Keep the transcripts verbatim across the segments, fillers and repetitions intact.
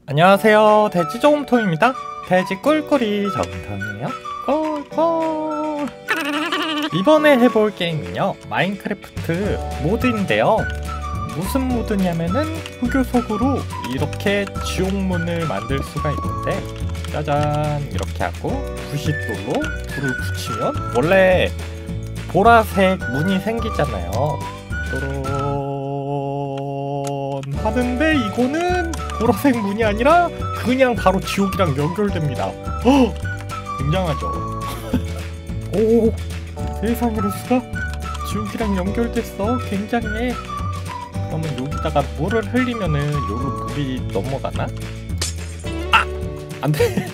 안녕하세요, 돼지 저금통입니다. 돼지 꿀꿀이 저금통이에요. 꿀꿀. 이번에 해볼 게임은요, 마인크래프트 모드인데요. 무슨 모드냐면은 흑요 속으로 이렇게 지옥문을 만들 수가 있는데, 짜잔 이렇게 하고 부싯돌로 불을 붙이면 원래 보라색 문이 생기잖아요. 또론 하는데 이거는 보라색 문이 아니라 그냥 바로 지옥이랑 연결됩니다. 허! 굉장하죠? 오, 세상에로 수가 지옥이랑 연결됐어. 굉장해. 그러면 여기다가 물을 흘리면은 여기로 물이 넘어가나? 아! 안돼.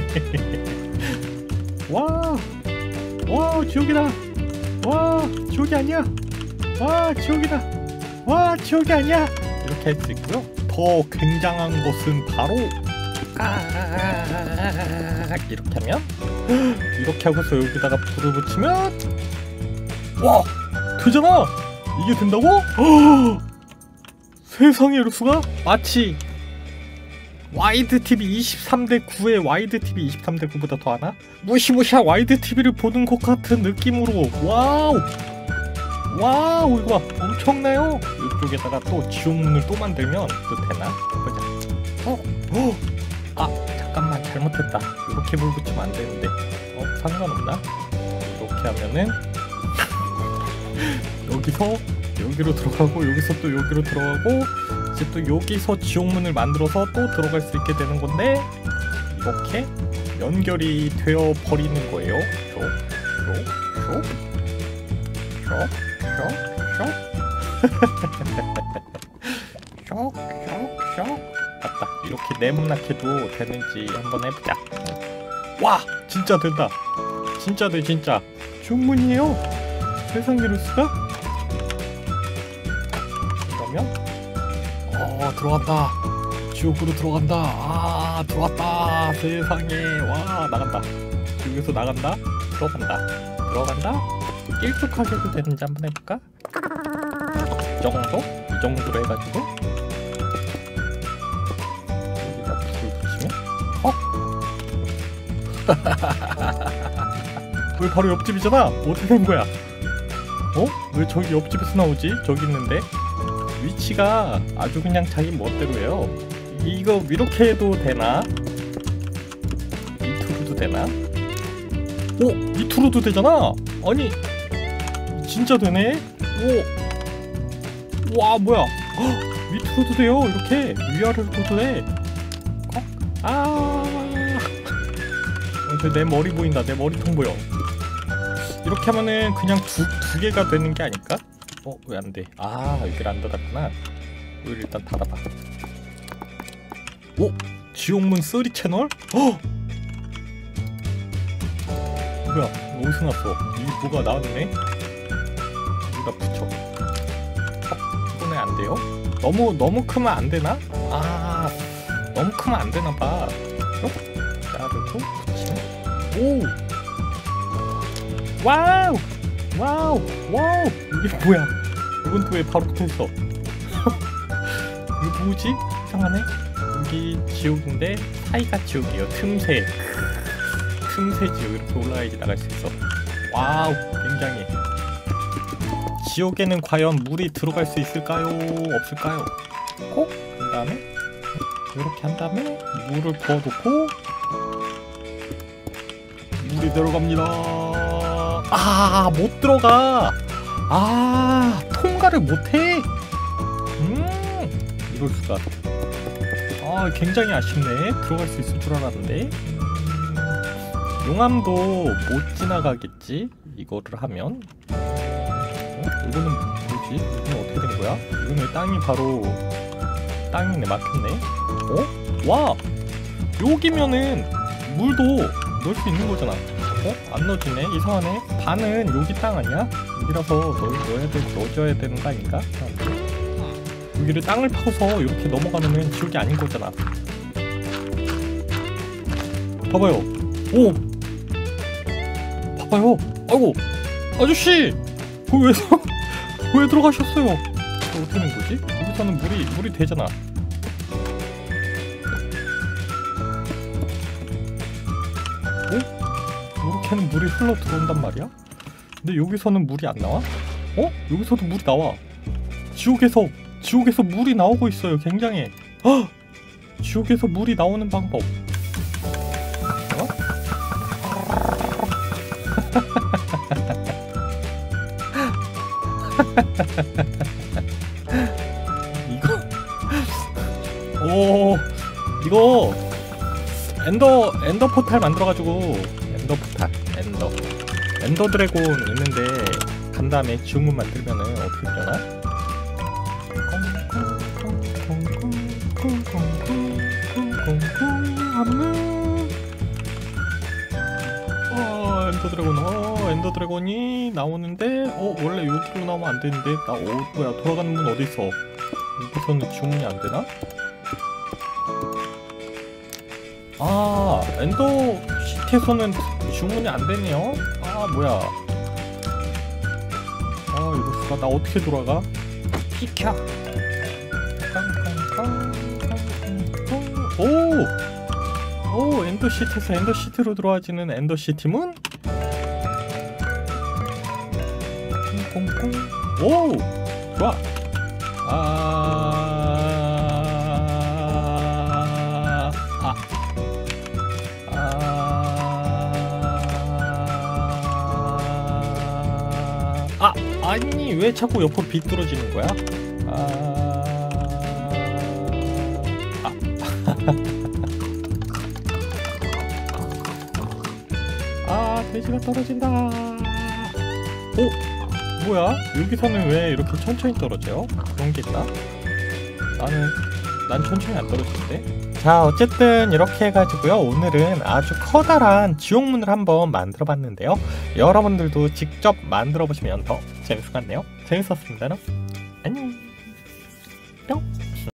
와! 와, 지옥이다. 와, 지옥이 아니야. 와, 지옥이다. 와, 지옥이 아니야. 이렇게 할 수 있고요. 더 굉장한 것은 바로 깍 이렇게 하면, 이렇게 하고서 여기다가 불을 붙이면 와! 되잖아! 이게 된다고? 허! 세상에 이럴 수가? 마치 와이드 티비 이십삼 대 구에 와이드 티비 이십삼 대 구보다 더하나? 무시무시한 와이드 티비를 보는 것 같은 느낌으로. 와우! 와우, 이거 봐. 엄청나요? 이쪽에다가 또 지옥문을 또 만들면 또 되나? 보자. 어? 어? 아, 잠깐만, 잘못했다. 이렇게 불 붙이면 안 되는데. 어? 상관없나? 이렇게 하면은 여기서 여기로 들어가고, 여기서 또 여기로 들어가고, 이제 또 여기서 지옥문을 만들어서 또 들어갈 수 있게 되는 건데, 이렇게 연결이 되어 버리는 거예요. 쇼, 쇼, 쇼, 쇼, 쇼, 쇼, 쇼, 쇼. 맞다. 이렇게 네모나게도 되는지 한번 해보자. 와! 진짜 된다. 진짜 돼, 진짜. 지옥문이에요. 세상에 이럴 수가? 그러면 어, 들어간다. 지옥으로 들어간다. 아, 들어왔다. 세상에. 와, 나간다. 여기서 나간다. 들어간다. 들어간다. 일축하게도 되는지 한번 해볼까? 이 정도? 이 정도로 해가지고 여기다 불을 붙이면 어? 왜 바로 옆집이잖아? 어떻게 된 거야? 어? 왜 저기 옆집에서 나오지? 저기 있는데? 위치가 아주 그냥 자기 멋대로예요. 이거 이렇게 해도 되나? 밑으로도 되나? 오! 밑으로도 되잖아? 아니, 진짜 되네? 오! 와, 뭐야? 헉, 밑으로도 돼요. 이렇게 위아래로도 돼. 어? 아! 어, 내 머리 보인다. 내 머리통 보여. 이렇게 하면은 그냥 두, 두 개가 되는 게 아닐까? 어? 왜 안 돼? 아, 여기를 안 닫았구나. 여기를 일단 닫아봐. 오! 지옥문 쓰리 채널? 어! 뭐야? 어디서 났어? 이 뭐가 나왔네? 여기다 붙여. 어? 이거는 안 돼요? 너무 너무 크면 안 되나? 아, 너무 크면 안 되나 봐. 어? 자르고 붙이면. 오! 와우! 와우! 와우! 이게 뭐야? 이건 또 왜 바로 붙어있어? 이거 뭐지? 이상하네? 여기 지옥인데 사이가 지옥이에요. 틈새. 틈새 지옥. 이렇게 올라가야지 나갈 수 있어. 와우! 굉장히. 지옥에는 과연 물이 들어갈 수 있을까요? 없을까요? 꼭? 그 다음에 이렇게 한 다음에 물을 부어놓고 물이 들어갑니다. 아, 못 들어가. 아, 통과를 못해. 음, 이럴 수가. 아, 굉장히 아쉽네. 들어갈 수 있을 줄 알았는데. 음, 용암도 못 지나가겠지? 이거를 하면. 어? 이거는 뭐지? 이거는 어떻게 된 거야? 이거는 왜 땅이 바로 땅이네. 막혔네. 어? 와! 여기면은 물도 넣을 수 있는 거잖아. 어? 안 넣어지네? 이상하네? 반은 여기 땅 아니야? 여기라서 넣, 넣어야 돼, 넣어줘야 되는 거 아닌가? 여기를 땅을 파고서 이렇게 넘어가면은 지옥이 아닌 거잖아. 봐봐요. 오! 봐봐요. 아이고! 아저씨! 거기 왜, 왜 들어가셨어요? 어떻게 된 거지? 여기서는 물이, 물이 되잖아. 이렇게는 물이 흘러 들어온단 말이야? 근데 여기서는 물이 안 나와? 어? 여기서도 물이 나와. 지옥에서 지옥에서 물이 나오고 있어요. 굉장해. 헉! 지옥에서 물이 나오는 방법. 어? 이거 오 이거 엔더 엔더 포탈 만들어가지고 엔더 포탈 엔더 엔더 드래곤 있는데 간 다음에 지옥문 만들면은 어떻게 되려나? 어 엔더 드래곤 어 엔더 드래곤이 나오는데 어 원래 여기로 나오면 안 되는데 나 어 뭐야 돌아가는 문 어디 있어? 여기서는 지옥문이 안 되나? 아 엔더 시티에서는 주문이 안 되네요. 아 뭐야? 아 이럴 수가. 나 어떻게 돌아가? 비켜. 오, 오 엔더 시티에서 엔더 시티로 들어와지는 엔더 시티문. 오, 좋아. 아. 아, 아니 왜 자꾸 옆으로 비뚤어지는 거야? 아, 아, 아 돼지가 떨어진다. 오, 뭐야? 여기서는 왜 이렇게 천천히 떨어져요? 그런 게 있나? 나는 난 천천히 안 떨어지는데. 자 어쨌든 이렇게 해가지고요 오늘은 아주 커다란 지옥문을 한번 만들어 봤는데요 여러분들도 직접 만들어 보시면 더 재밌을 것 같네요. 재밌었습니다. 안녕.